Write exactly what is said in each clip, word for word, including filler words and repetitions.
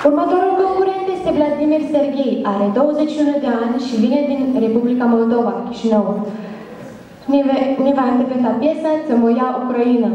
Următorul concurent este Vladimir Serghei, are douăzeci și unu de ani și vine din Republica Moldova, Chișinău. Ne, ne va interpreta piesa «Ță moja Ucraina».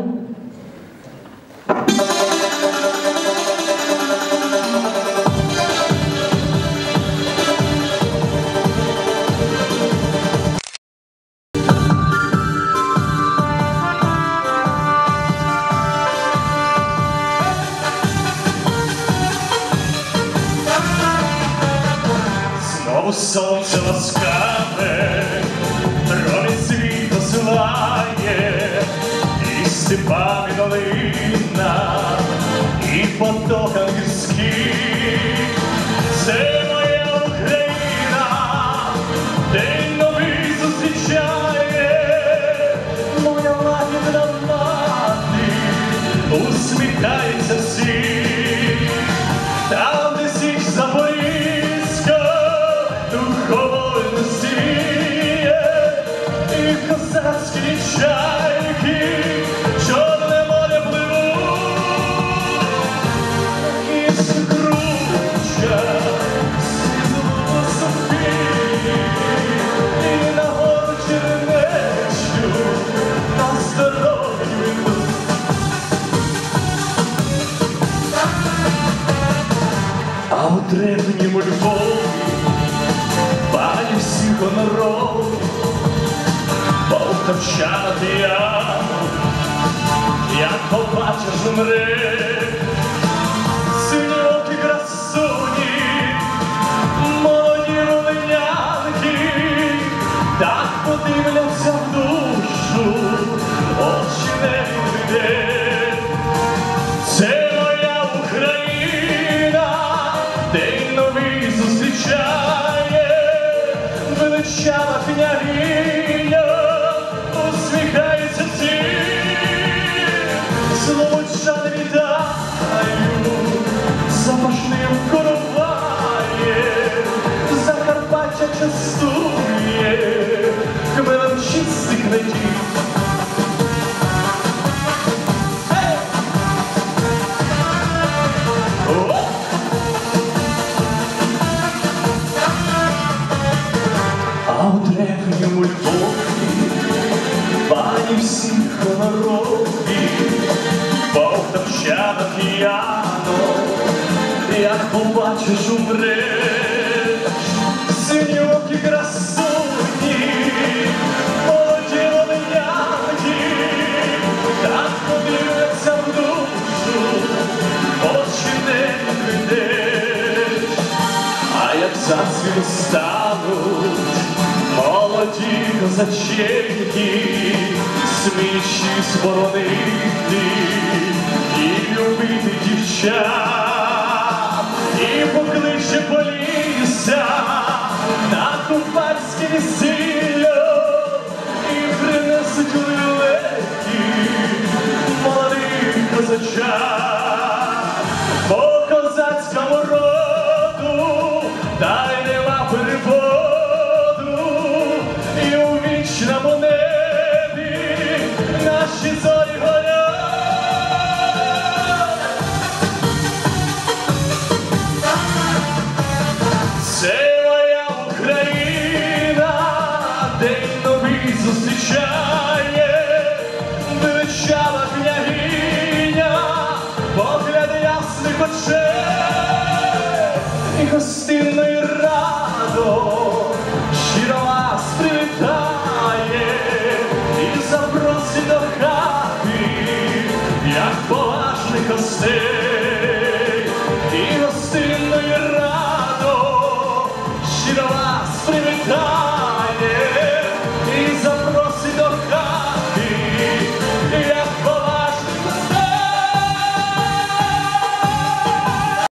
Сонце ласкаве, промінь світ посилає, і степами долина, і потокам гірських. Це моя Україна, день новий зустрічає, моя лагідна мати, усміхається всім. Там, де січ Запорізька, духовольно сіє, і козацькі чайки чорне море пливуть. І Сукруча, сізло Софії, і на гору Чернечу на здоров'ю йдуть. А у древньому Львові пані всіх гоноров, полтавчана п'яну, як побачиш, умре. Синьокі красуні, молоді волинянки, так подивляться в душу, очі не відведе. Це моя Україна, день новий зустрічає, величава княгиня, усміхається всім. Слободчан вітаю, запашним короває, Закарпаття частує хмелем чистих надій. А у древньому Львові пані всіх гонорові, полтавчана п'яно, як побачиш, умреш. Синьокі красуні, молоді волинянки, так подивляться в душу, очі не відведеш. А як зацвіли стануть молоді козаченьки, сміючись боронити і любити дівчат, і покличе Полісся на купальське весілля, і принесуть у лелеки молодих козачат.